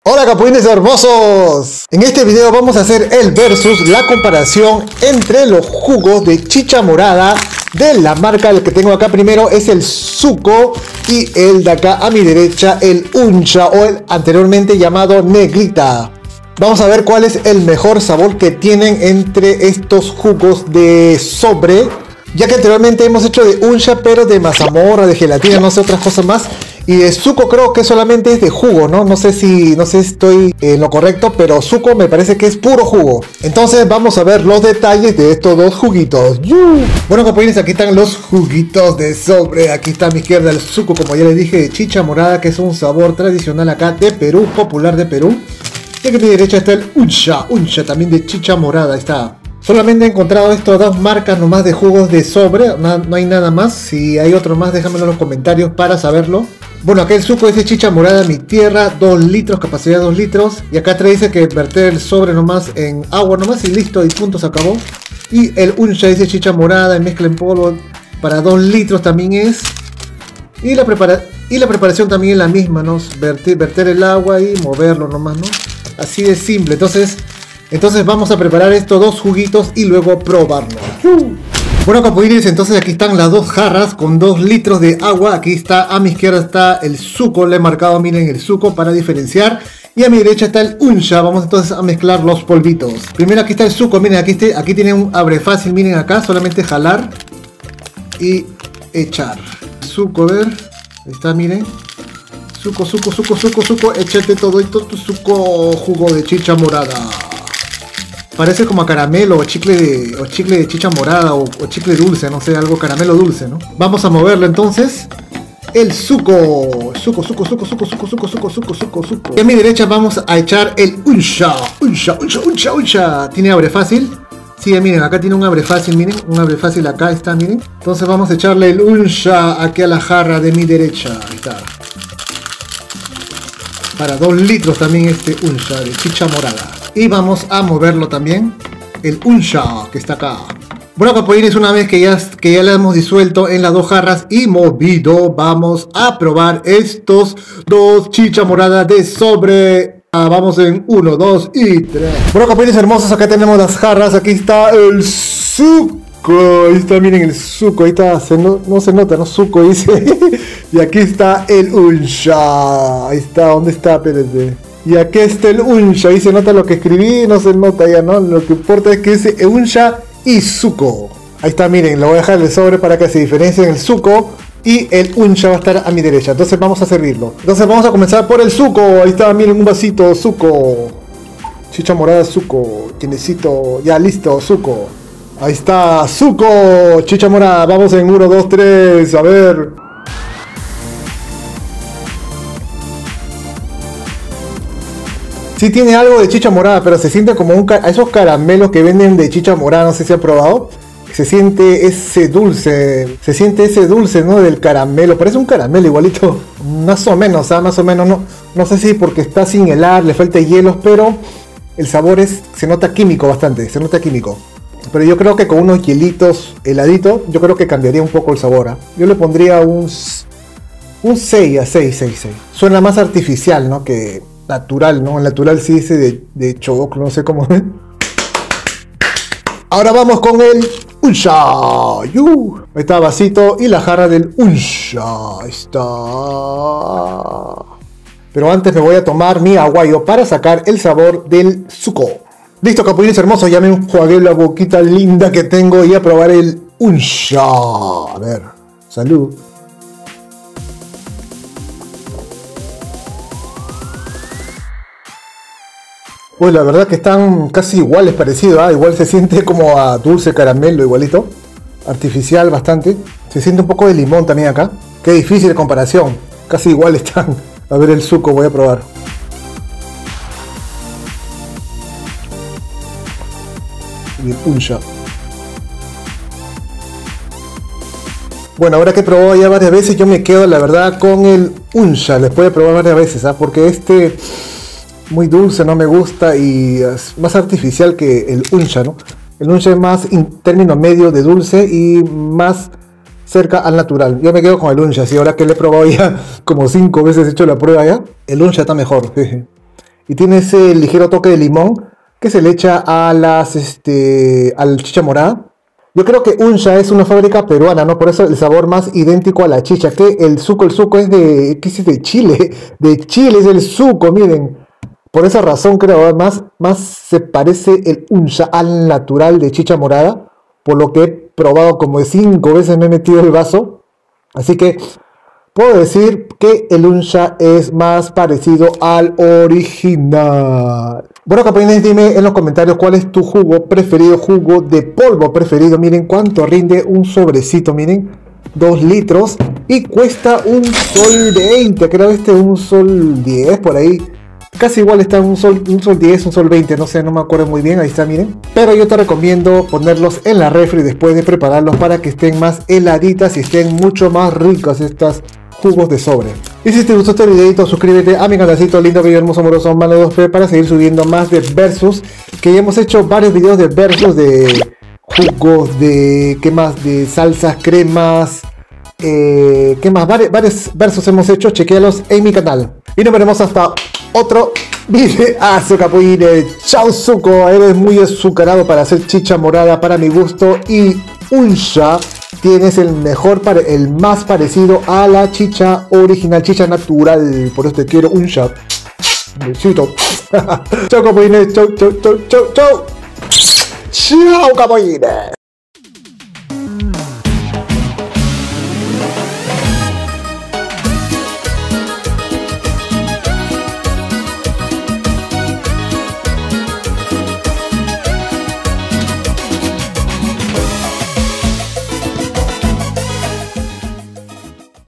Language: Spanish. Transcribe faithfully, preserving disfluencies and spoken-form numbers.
Hola capulines hermosos, en este video vamos a hacer el versus, la comparación entre los jugos de chicha morada de la marca. El que tengo acá primero es el Zuko y el de acá a mi derecha el Uncha, o el anteriormente llamado Negrita. Vamos a ver cuál es el mejor sabor que tienen entre estos jugos de sobre, ya que anteriormente hemos hecho de Uncha pero de mazamorra, de gelatina, no sé, otras cosas más. Y de Zuko creo que solamente es de jugo, ¿no? No sé si, no sé si estoy en lo correcto, pero Zuko me parece que es puro jugo. Entonces vamos a ver los detalles de estos dos juguitos. ¡Yu! Bueno, compañeros, aquí están los juguitos de sobre. Aquí está a mi izquierda el Zuko, como ya les dije, de chicha morada, que es un sabor tradicional acá de Perú, popular de Perú. Y aquí a mi derecha está el Uncha, Uncha también de chicha morada, ahí está. Solamente he encontrado estas dos marcas nomás de jugos de sobre, no, no hay nada más. Si hay otro más, déjamelo en los comentarios para saberlo. Bueno, acá el Zuko es de chicha morada, mi tierra, dos litros, capacidad dos litros. Y acá atrás dice que verter el sobre nomás en agua nomás y listo, y punto, se acabó. Y el Uncha dice chicha morada en mezcla en polvo para dos litros también es. Y la, prepara y la preparación también es la misma, ¿no? Verter, verter el agua y moverlo nomás, ¿no? Así de simple. Entonces... Entonces vamos a preparar estos dos juguitos y luego probarlo. Bueno, capulines, entonces aquí están las dos jarras con dos litros de agua. Aquí está, a mi izquierda está el Zuko, le he marcado, miren, el Zuko para diferenciar. Y a mi derecha está el Uncha. Vamos entonces a mezclar los polvitos. Primero aquí está el Zuko, miren, aquí, este, aquí tiene un abre fácil, miren acá, solamente jalar y echar. Zuko, a ver, ahí está, miren. Zuko, Zuko, Zuko, Zuko, Zuko, échate todo esto, tu Zuko, jugo de chicha morada. Parece como a caramelo o chicle de, o chicle de chicha morada o, o chicle dulce, no sé, algo caramelo dulce, ¿no? Vamos a moverlo entonces. El Zuko. Zuko, Zuko, Zuko, Zuko, Zuko, Zuko, Zuko, Zuko, Zuko, Zuko. Y a mi derecha vamos a echar el Uncha. Uncha, Uncha, Uncha, Uncha. ¿Tiene abre fácil? Sí, miren, acá tiene un abre fácil, miren. Un abre fácil acá está, miren. Entonces vamos a echarle el Uncha aquí a la jarra de mi derecha. Ahí está. Para dos litros también este Uncha de chicha morada. Y vamos a moverlo también, el Uncha que está acá. Bueno, capulines, una vez que ya, que ya le hemos disuelto en las dos jarras y movido, vamos a probar estos dos chicha morada de sobre. Ah, vamos en uno, dos y tres. Bueno, capulines hermosos, acá tenemos las jarras. Aquí está el Zuko. Ahí está, miren el Zuko. Ahí está, se no, no se nota, ¿no? Zuko dice. Y aquí está el Uncha. Ahí está, ¿dónde está? Espérense. Y aquí está el Uncha, ahí se nota lo que escribí, no se nota ya, ¿no? Lo que importa es que dice Uncha y Zuko. Ahí está, miren, lo voy a dejar el sobre para que se diferencien el Zuko y el Uncha va a estar a mi derecha. Entonces vamos a servirlo. Entonces vamos a comenzar por el Zuko. Ahí está, miren, un vasito, Zuko. Chicha morada, Zuko. Tienecito, ya listo, Zuko. Ahí está, Zuko. Chicha morada, vamos en uno, dos, tres, a ver. Sí tiene algo de chicha morada, pero se siente como un ca esos caramelos que venden de chicha morada, no sé si han probado. Se siente ese dulce, se siente ese dulce, ¿no? Del caramelo, parece un caramelo igualito, más o menos, ¿ah? Más o menos, no, no sé si porque está sin helar, le falta hielos, pero el sabor es, se nota químico bastante, se nota químico. Pero yo creo que con unos hielitos heladitos, yo creo que cambiaría un poco el sabor, ¿ah? Yo le pondría un, un seis a seis, seis, seis. Suena más artificial, ¿no? Que... natural, ¿no? El natural sí dice de, de choclo, no sé cómo. Ahora vamos con el Uncha. Uh, ahí está vasito y la jarra del Uncha. Ahí está. Pero antes me voy a tomar mi aguayo para sacar el sabor del Zuko. Listo, capulines hermosos, ya me enjuagué la boquita linda que tengo y a probar el Uncha. A ver, salud. Pues la verdad que están casi iguales, parecidos, ¿eh? Igual se siente como a dulce caramelo, igualito. Artificial bastante. Se siente un poco de limón también acá. Qué difícil de comparación. Casi igual están. A ver el Zuko, voy a probar. Y el Uncha. Bueno, ahora que he probado ya varias veces, yo me quedo la verdad con el Uncha. Les voy a probar varias veces, ¿ah? Porque este... muy dulce, no me gusta y es más artificial que el Uncha, ¿no? El Uncha es más en término medio de dulce y más cerca al natural. Yo me quedo con el Uncha, sí, ahora que le he probado ya como cinco veces, he hecho la prueba ya, el Uncha está mejor. y tiene ese ligero toque de limón que se le echa a las, este, al chicha morada. Yo creo que Unsha es una fábrica peruana, ¿no? Por eso el sabor más idéntico a la chicha, que el suco, el suco es de, ¿qué es de Chile? De Chile es el suco, miren. Por esa razón creo, más, más se parece el Unsha al natural de chicha morada, por lo que he probado como de cinco veces me he metido el vaso. Así que puedo decir que el Unsha es más parecido al original. Bueno, capitales, dime en los comentarios cuál es tu jugo preferido, jugo de polvo preferido. Miren cuánto rinde un sobrecito, miren, dos litros y cuesta un sol veinte, creo este un sol diez por ahí. Casi igual está un sol, un sol diez, un sol veinte, no sé, no me acuerdo muy bien, ahí está, miren. Pero yo te recomiendo ponerlos en la refri después de prepararlos para que estén más heladitas y estén mucho más ricas estas jugos de sobre. Y si te gustó este videito, suscríbete a mi canalcito lindo, bello, hermoso, amoroso, malo dos P para seguir subiendo más de versus, que ya hemos hecho varios videos de versus, de jugos, de, ¿qué más? De salsas, cremas, eh, ¿qué más? Varios, varios versus hemos hecho, chequealos en mi canal. Y nos veremos hasta otro video. Ah, capulines. Chao, Zuko. Eres muy azucarado para hacer chicha morada para mi gusto. Y Unsha tienes el mejor, el más parecido a la chicha original, chicha natural. Por eso te quiero, Unsha. Besito. Chao, capulines. Chao, chao, chao, chao, chao. Chao, capulines.